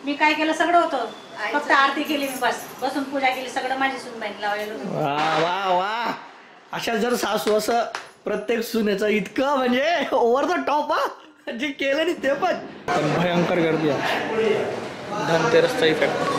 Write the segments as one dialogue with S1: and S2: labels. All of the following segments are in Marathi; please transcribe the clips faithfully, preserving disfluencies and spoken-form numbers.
S1: मी काय केलं सगळं होतं, फक्त आरती केली मी, बस बसून पूजा केली, सगळं माझी सूनबाईने लावलेलं.
S2: वा वा वा, अशा जर सासू असं प्रत्येक सुनेचं इतकं म्हणजे ओव्हर द टॉप हा, जे केलं नाही ते पण पण भयंकर गर्दी आहे. धनतेरसचा effect.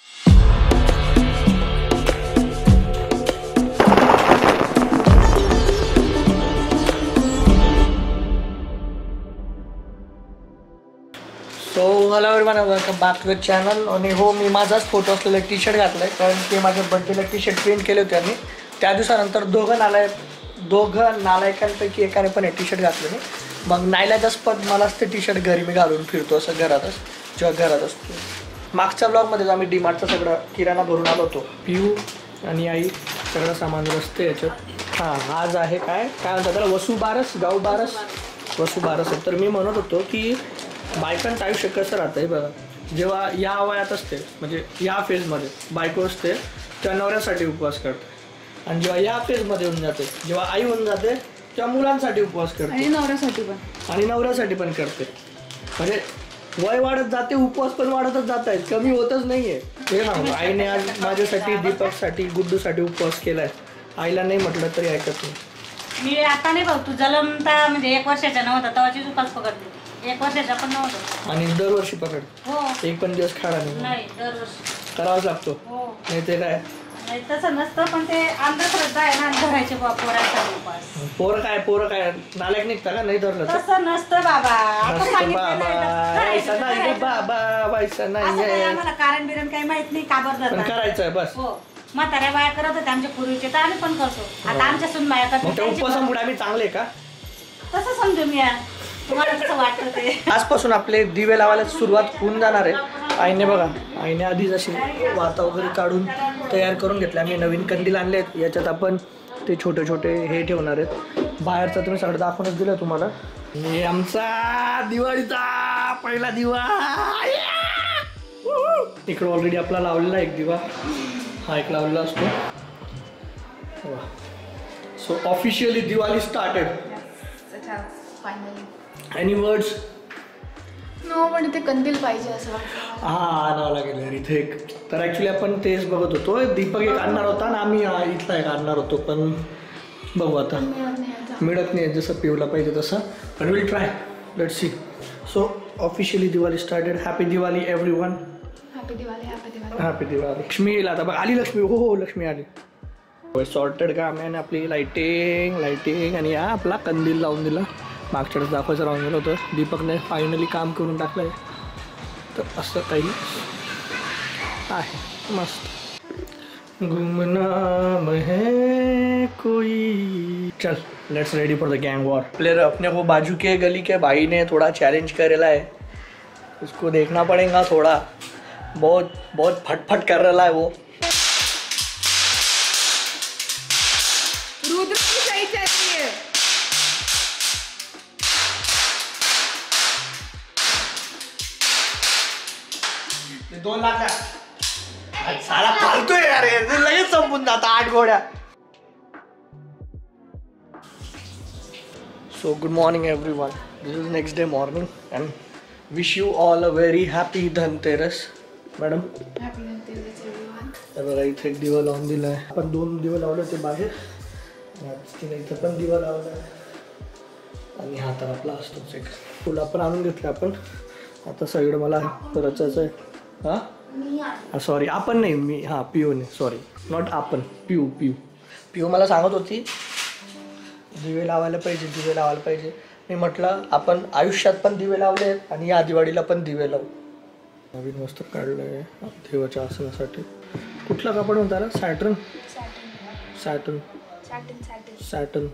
S2: So hello everyone, welcome back to the channel. आणि हो, मी माझाच फोटो असलेला टी शर्ट घातला आहे, कारण ते माझ्या बड्डेला टी शर्ट प्रिंट केले होते आणि त्या दिवसानंतर दोघं नालायक दोघं नालायकांपैकी एकाने पण हे टी शर्ट घातलं नाही. मग नाईलाजास्पद मलाच ते टी शर्ट घरी मी घालून फिरतो असं घरातच, जेव्हा घरात असतो. मागच्या ब्लॉगमध्येच आम्ही डीमार्टचा सगळं किराणा भरून आलो होतो. पिऊ आणि आई सगळं सामान रस्ते याच्यात. हां, आज आहे काय काय म्हणतात त्याला, वसुबारस, गाव बारस, वसुबारस आहे. तर मी म्हणत होतो की बायकांचं आयुष्य कसं राहतं आहे बघा. जेव्हा या वयात असते, म्हणजे या फेजमध्ये बायको असते, तेव्हा नवऱ्यासाठी उपवास करते. आणि जेव्हा या फेजमध्ये होऊन जाते, जेव्हा आई होऊन जाते, तेव्हा मुलांसाठी उपवास करते
S1: आणि नवऱ्यासाठी पण
S2: आणि नवऱ्यासाठी पण करते. म्हणजे वय वाढत जाते, उपवास पण वाढतच जात आहेत, कमी होतच नाही आहे. हे ना, आईने आज माझ्यासाठी, दीपकसाठी, गुड्डूसाठी उपवास केला आहे. आईला नाही म्हटलं तरी ऐकत नाही.
S1: मी आता नाही भाऊ, तू जलमता म्हणजे एक वर्षाचा नव्हता तेव्हाचीच उपास पकडते, एक वर्षाचा पण नव्हतं.
S2: आणि दरवर्षी पकड,
S1: हो,
S2: एक पण दिवस खाडा नाही,
S1: नाही दरवर्षी
S2: करावाच लागतो.
S1: हो,
S2: नाही ते काय
S1: नाही तसं नसतं, पण ते अंधश्रद्धा आहे ना, धरायचे पोरांसाठी उपास.
S2: पोरं काय पोरं काय नालायक निघता का नाही धरलं तर?
S1: तसं नसतं बाबा, आता
S2: नसतं
S1: सांगितलं
S2: बाबा,
S1: नाही तर
S2: ऐसा नाही
S1: करायचं,
S2: ग बाबा, वैसा
S1: असं
S2: नाही
S1: काही
S2: आहे.
S1: आम्हाला कारण बिरण काही माहित नाही, का बरं
S2: पण
S1: धरतात.
S2: करायचं आहे बस.
S1: हो, म्हाताऱ्या बाया करत होत्या आमच्या पूर्वीचे, तर आम्ही पण करतो. आता आमच्या सून बाया
S2: मग त्या
S1: करतात,
S2: उपवासामुळे आम्ही चांगले का?
S1: तसं समजू मी, तुम्हाला कसं वाटतं ते.
S2: आजपासून आपले दिवे लावायला सुरुवात होऊन जाणार आहे. आईने बघा, आईने आधीच अशी वाता वगैरे काढून तयार करून घेतले. आम्ही नवीन कंदील आणले आहेत, याच्यात आपण ते छोटे छोटे हे ठेवणार आहेत. बाहेरचा तुम्ही सगळं दाखवूनच दिलं तुम्हाला. हे आमचा दिवाळीचा पहिला दिवा. इकडं ऑलरेडी आपला लावलेला एक दिवा, हा एक लावलेला असतो. So officially Diwali started. Any words?
S3: No, पण ते कंदील पाहिजे असं वाटतं.
S2: हा, आणावं लागेल यार इथे एक. तर ॲक्च्युली आपण तेच बघत होतो, दीपक एक आणणार होता आणि आम्ही इथला एक आणणार होतो, पण बघू आता, मिळत नाही जसं पिवला पाहिजे तसं, पण will try, let's see. So officially Diwali started. Happy Diwali everyone.
S3: Happy Diwali, happy Diwali.
S2: Happy Diwali. Lakshmi येईल आता बघ, आली लक्ष्मी. हो हो, लक्ष्मी आली. सॉर्टेड काम आहे आणि आपली लाईटिंग लाईटिंग आणि हा आपला कंदील लावून दिला. मागच्या वेळेस दाखवायचं राहून गेलं होतं, दीपकने फायनली काम करून टाकलं आहे. तर असं काही आहे मस्त. गुमनाम है कोई. चल, let's ready for the gang war. Player अपने को बाजू के गली के भाई ने थोड़ा चैलेंज करेला है, उसको देखना पड़ेगा. थोड़ा बहुत बहुत फटफट कर रहा है वो.
S3: रुद्र की सही चाहिए.
S2: दोन लाख साला फालतू आहे यार, लगेच संपून जातं आठ घोड्या. So good morning everyone. This is next day morning and wish you all a very happy Dhanteras. Madam,
S3: happy Dhanteras everyone.
S2: तर बघा, इथे एक दिवा लावून दिला आहे. आपण दोन दिवे लावले होते बाहेर, तिने इथं पण दिवा लावला आहे. आणि हा तर आपला असतोच एक फुल आपण आणून घेतलं आपण. आता सगळं मला रचायचं आहे. हां सॉरी, आपण नाही, मी, हां पिऊने, सॉरी नॉट आपण, पिऊ पिऊ पिऊ मला सांगत होती दिवे लावायला पाहिजे, दिवे लावायला पाहिजे. मी म्हटलं आपण आयुष्यात पण दिवे लावले आहेत आणि या दिवाळीला पण दिवे लावू. नवीन वस्त्र काढलं आहे देवाच्या आसनासाठी. कुठला कापड म्हणता ना? Saturn saturn saturn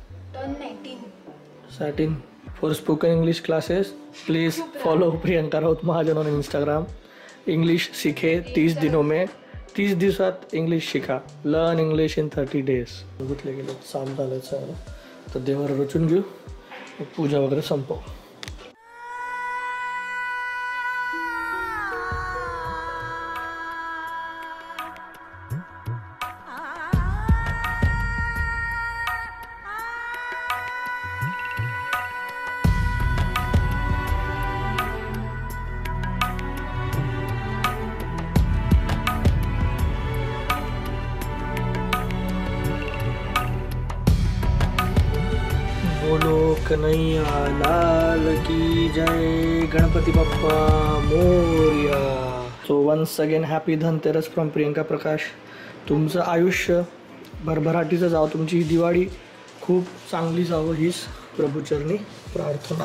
S2: satin. For spoken English classes please follow Priyanka Raut Mahajan on Instagram. English सीखे तीस दिनों में, तीस दिवसात इंग्लिश शिका. Learn English in thirty days. बघितले गेले साम झालं सगळं. तर देवाला रचून घेऊ, पूजा वगैरे संपव. कन्हैया लाल की जय, गणपती बाप्पा मोरया. So once again happy Dhanteras from Priyanka Prakash. तुमचं आयुष्य भरभराटीचं जावं, तुमची ही दिवाळी खूप चांगली जावं हीच प्रभूचरणी प्रार्थना.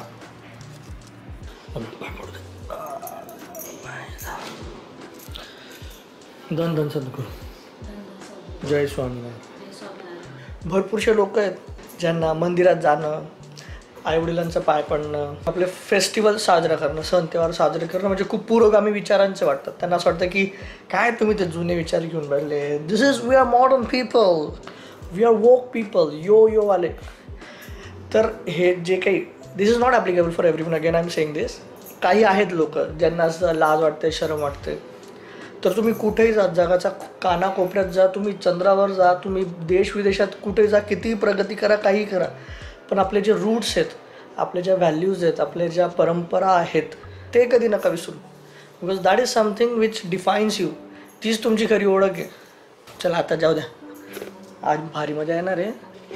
S2: धन धन सद्गुरू. जय स्वामीनारायण. भरपूरशे लोक आहेत ज्यांना मंदिरात जाणं, आईवडिलांचं पाय पडणं, आपले फेस्टिवल साजरा करणं, सण त्योहार साजरे करणं म्हणजे खूप पुरोगामी विचारांचे वाटतात. त्यांना असं वाटतं की काय तुम्ही ते जुने विचार घेऊन बसले. This is we are modern people, we are woke people, yo yo वाले. तर हे जे काही this is not applicable for everyone. Again I am saying this. काही आहेत लोक ज्यांना असं लाज वाटते, शरम वाटते. तर तुम्ही कुठेही जा, जगाच्या कानाकोपऱ्यात जा, तुम्ही चंद्रावर जा, तुम्ही देश विदेशात कुठे जा, कितीही प्रगती करा, काही करा, पण आपले जे रूट्स आहेत, आपले ज्या व्हॅल्यूज आहेत, आपल्या ज्या परंपरा आहेत ते कधी नका विसरू. Because that is something which defines you. तीच तुमची खरी ओळख आहे. चला आता जाऊ द्या, आज भारी मजा येणार आहे.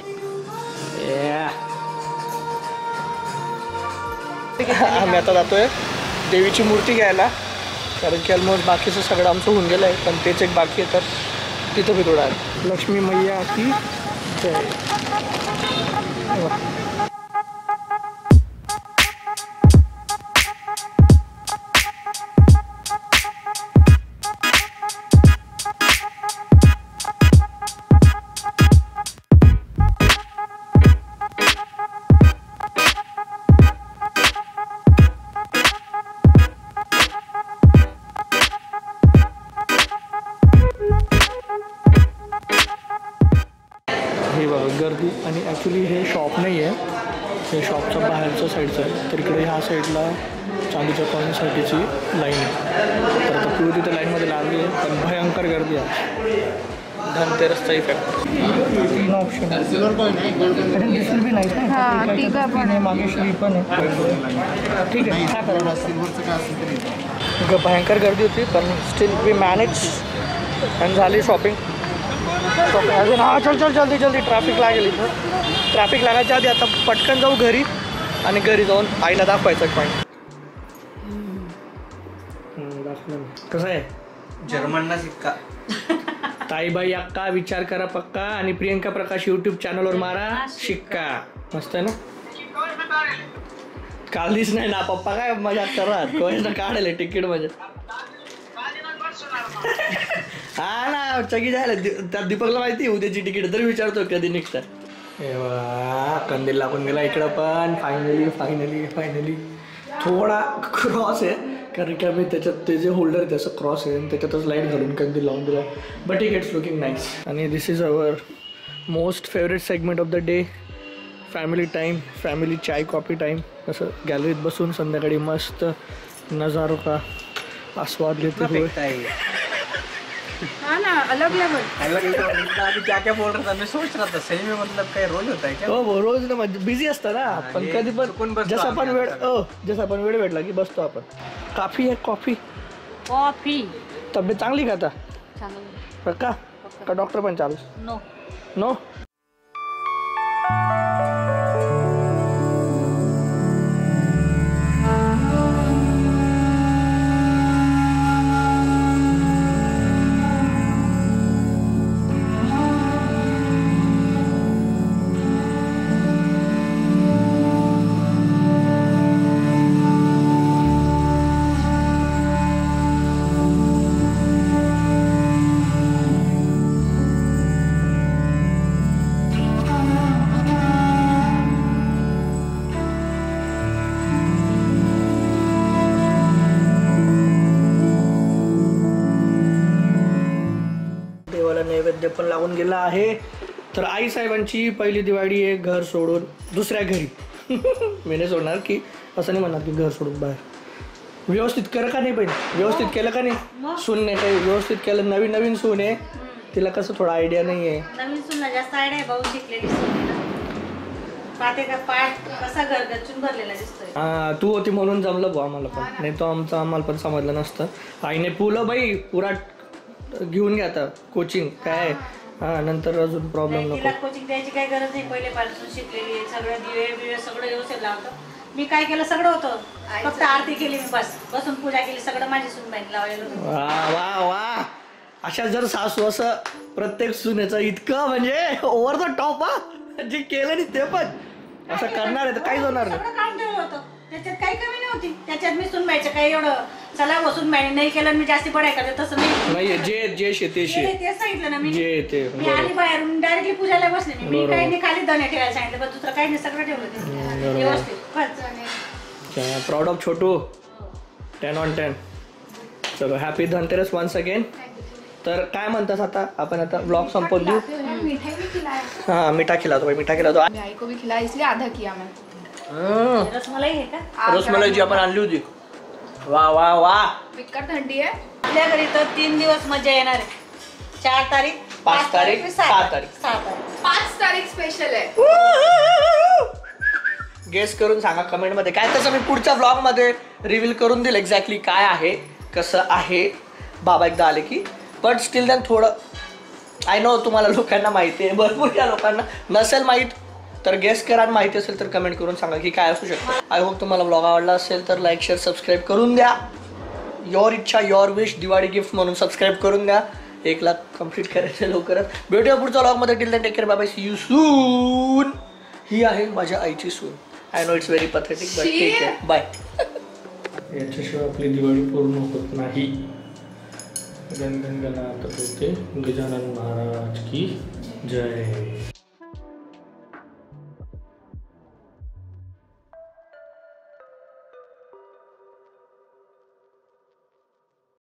S2: आम्ही आता जातोय देवीची मूर्ती घ्यायला, कारण की ऑलमोस्ट बाकीचं सगळं आमचं होऊन गेलं आहे, पण तेच एक बाकी आहे. तर तिथं भी थोडा आहे. लक्ष्मी मैया की जय. हे बघा गर्दी. आणि ॲक्च्युली हे शॉप नाही आहे, हे शॉपच्या बाहेरच्या साईडचं आहे. तर इकडे ह्या साईडला चांदीच्या कॉलनीसाठीची लाईन आहे. तर आता पिऊ तिथे लाईनमध्ये लागली आहे, पण भयंकर गर्दी आहे. धनतेरसचा इफेक्ट. तीन ऑप्शन दिसेल बी नाही ना, मागे श्री पण आहे. ठीक आहे, भयंकर गर्दी होती, पण स्टील वी मॅनेज आणि झाली शॉपिंग. अजून हा चल चल जल्दी जल्दी ट्रॅफिक लागेल इथं. ट्रॅफिक लागायच्या आधी आता पटकन जाऊ घरी, आणि घरी जाऊन आईला दाखवायचं पॉईंट. कसं आहे
S4: जर्मनना शिक्का.
S2: ताईबाई अक्का विचार करा पक्का, आणि प्रियंका प्रकाश यूट्यूब चॅनलवर मारा शिक्का. मस्त आहे ना. कालीच नाही ना पप्पा, काय मजा करत कोण काढले तिकीट म्हणजे. हा ना चगी जायला त्या दीपकला माहिती उद्याची तिकीट, तरी विचारतो कधी निघतात. कंदील लागून गेला इकडं पण. फायनली फायनली फायनली थोडा क्रॉस आहे, कारण की आम्ही त्याच्यात ते जे होल्डर आहे त्याचं क्रॉस आहे, आणि त्याच्यातच लाईट घालून कंदील लावून दिला. But it it's looking nice. आणि this is our most favourite segment of the day, family time, family chai coffee time. असं गॅलरीत बसून संध्याकाळी मस्त नजारो का आस्वाद घेते हुए.
S3: हाँ ना, अलग लेवल.
S4: अभी क्या क्या बोल रहा था, मैं सोच रहा था सही में मतलब काय रोज होता है क्या?
S2: हो रोज ना, बिझी असतं ना, पण कधी पण जसं आपण वेळ हो जसं आपण वेळ भेटला की बसतो आपण. कॉफी आहे कॉफी.
S1: कॉफी.
S2: तब्येत चांगली का आता
S1: चांगलं
S2: का का डॉक्टर पण चालू?
S1: No
S2: no. नैवेद्य पण लागून गेला आहे. तर आई साहेबांची पहिली दिवाळी आहे घर सोडून दुसऱ्या घरी. मी नाही सोडणार की असं नाही म्हणणार की घर सोडून बाहेर. व्यवस्थित कर का नाही बहीण, व्यवस्थित केलं का नाही. सून नाही काही व्यवस्थित केलं. नवीन नवीन सून आहे, तिला कसं थोडा आयडिया नाही आहे.
S1: नवीन सूनला जास्त आयडिया आहे, भाऊ शिकलेली सून पाहते का पाठ कसा घर गच्चून भरलेला दिसतोय.
S2: हा तू होती म्हणून जमलं भाऊ आम्हाला पण, नाही तो आमचं आम्हाला पण समजलं नसतं. आईने पुलं बाई पुरा घेऊन घ्या आता कोचिंग काय हा नंतर अजून प्रॉब्लेम
S1: नाही, तिला
S2: नको.
S1: कोचिंग द्यायची काही गरज नाही, पहिलेपासून शिकलेली आहे, सगळं दिवे बिवे सगळं व्यवस्थित लावतं. मी काय केलं सगळं होतं, फक्त आरती केली मी बस, बसून पूजा केली, सगळं माझी सुनबाईने लावलेलं होतं.
S2: वा वा वा, अशा जर सासू असं प्रत्येक सुनेचं इतकं म्हणजे ओव्हर द टॉप हा, जे केलं नाही ते पण असं करणार आहे तर काहीच होणार नाही.
S1: सगळं काम ठेवलं होतं, त्याच्यात काही कमी नव्हती. त्याच्यात मी सुनबाईचं काही एवढं चला बसून बाईने नाही केलं मी जास्ती पडाय करते तसं नाही.
S2: नाही जे जे शेते शे
S1: ते- तेच सांगितलं ना मी.
S2: जे ते
S1: मी आली बाहेरून डायरेक्टली पूजाला बसले मी. मी
S2: बरोबर.
S1: काही नाही, खाली धने ठेवायला सांगितलं, पण दुसरं काही नाही, सगळं ठेवलं ते व्यवस्थित बस.
S2: Proud of Chhotu, ten on ten. चलो हॅपी धनतेरस वन्स अगेन. तर काय म्हणतात आता आपण आता ब्लॉग संपवून देऊ.
S3: मिठाई भी खिलाया,
S2: हाँ मीठा खिला दो भाई, मीठा खिला दो.
S3: भाई को भी खिलाया, इसलिए आधा किया मैं.
S2: हम्म,
S1: रसमलाई आहे का?
S2: रसमलाई जी आपण आणली होती. वा वा वा.
S3: बिक्कर थंडी है.
S1: आपल्या घरी तर तीन दिवस मजा येणार आहे. चार तारीख,
S2: पाच तारीख,
S1: आणि
S2: सहा तारीख.
S1: सहा तारीख.
S3: पाच तारीख स्पेशल है.
S2: गेस करून सांगा कमेंट मध्ये काय, तसं मी पुढच्या ब्लॉग मध्ये रिव्हील करून देईल एक्झॅक्टली काय आहे कसं आहे बाबा एकदा आले की. बट स्टील दॅन थोडं आय नो तुम्हाला लोकांना माहिती आहे, भरपूर त्या लोकांना नसेल माहीत तर गेस करा, आणि माहिती असेल तर कमेंट करून सांगा की काय असू शकतं. आय होप तुम्हाला ब्लॉग आवडला असेल तर लाईक शेअर सबस्क्राईब करून द्या. योर इच्छा योर विश दिवाळी गिफ्ट म्हणून सबस्क्राईब करून द्या. एक लाख कम्प्लीट करायचं लवकरच. भेटूया पुढच्या ब्लॉगमध्ये. Till then take care, bye bye, see you soon. ही आहे माझ्या आईची सून. I know it's very pathetic but ठीक आहे, बाय. याच्याशिवाय आपली दिवाळी पूर्ण होत नाही. गणगण गणात होते गजानन महाराज की जय.